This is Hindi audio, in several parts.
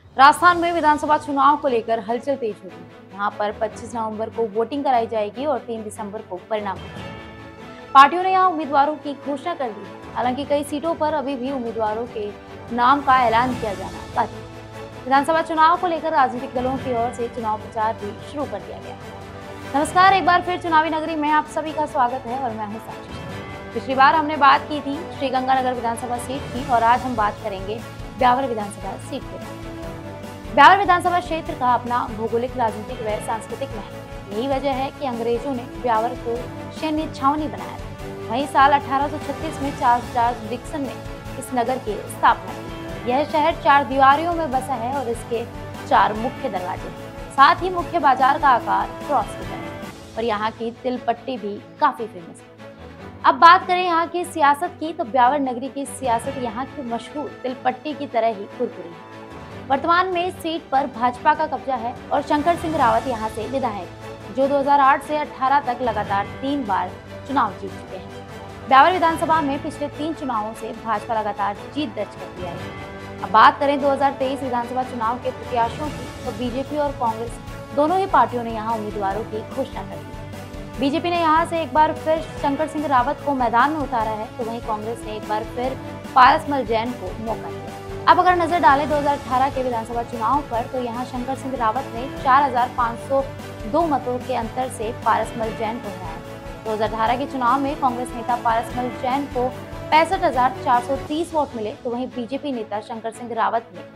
राजस्थान में विधानसभा चुनाव को लेकर हलचल तेज हो गई। यहाँ पर 25 नवंबर को वोटिंग कराई जाएगी और 3 दिसंबर को परिणाम होंगे। पार्टियों ने यहाँ उम्मीदवारों की घोषणा कर दी है। हालांकि कई सीटों पर अभी भी उम्मीदवारों के नाम का ऐलान किया जाना बाकी है। विधानसभा चुनाव को लेकर राजनीतिक दलों की ओर से चुनाव प्रचार भी शुरू कर दिया गया है। नमस्कार, एक बार फिर चुनावी नगरी में आप सभी का स्वागत है और मैं हूँ साक्षी। पिछली बार हमने बात की थी श्रीगंगानगर विधानसभा सीट की और आज हम बात करेंगे ब्यावर विधानसभा सीट के। ब्यावर विधानसभा क्षेत्र का अपना भौगोलिक, राजनीतिक व सांस्कृतिक महत्व। यही वजह है कि अंग्रेजों ने ब्यावर को सैन्य छावनी बनाया था। वहीं साल 1836 में चार्ल्स डिक्सन ने इस नगर की स्थापना की। यह शहर 4 दीवारों में बसा है और इसके 4 मुख्य दरवाजे हैं। साथ ही मुख्य बाजार का आकार क्रॉस की तरह है और यहाँ की तिल पट्टी भी काफी फेमस है। अब बात करें यहाँ की सियासत की, तो ब्यावर नगरी की सियासत यहाँ की मशहूर तिल पट्टी की तरह ही कुरकुरी है। वर्तमान में इस सीट पर भाजपा का कब्जा है और शंकर सिंह रावत यहाँ से विधायक, जो 2008 से 18 तक लगातार 3 बार चुनाव जीत चुके हैं। ब्यावर विधानसभा में पिछले 3 चुनावों से भाजपा लगातार जीत दर्ज कर दिया है। अब बात करें 2023 विधानसभा चुनाव के प्रत्याशियों की, तो बीजेपी और कांग्रेस दोनों ही पार्टियों ने यहाँ उम्मीदवारों की घोषणा कर दी। बीजेपी ने यहाँ से एक बार फिर शंकर सिंह रावत को मैदान में उतारा है, तो वहीं कांग्रेस ने एक बार फिर पारसमल जैन को मौका दिया। अब अगर नजर डालें 2018 के विधानसभा चुनाव पर, तो यहाँ शंकर सिंह रावत ने 4502 मतों के अंतर से पारसमल जैन को हराया। 2018 के चुनाव में कांग्रेस नेता पारसमल जैन को 65,430 वोट मिले, तो वहीं बीजेपी नेता शंकर सिंह रावत ने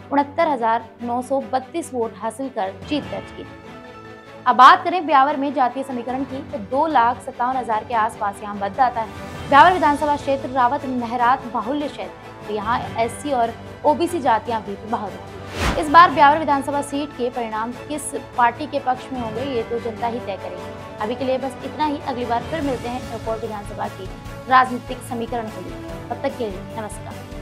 69,932 वोट हासिल कर जीत दर्ज की। अब बात करें ब्यावर में जातीय समीकरण की, तो 2,57,000 के आसपास यहाँ मतदाता है। ब्यावर विधानसभा क्षेत्र रावत मेहरात बाहुल्य क्षेत्र है, तो यहाँ एससी और ओबीसी जातियां भी प्रभावित हुई। इस बार ब्यावर विधानसभा सीट के परिणाम किस पार्टी के पक्ष में होंगे, ये तो जनता ही तय करेगी। अभी के लिए बस इतना ही। अगली बार फिर मिलते हैं एक और विधानसभा की राजनीतिक समीकरण के लिए। तब तक के लिए नमस्कार।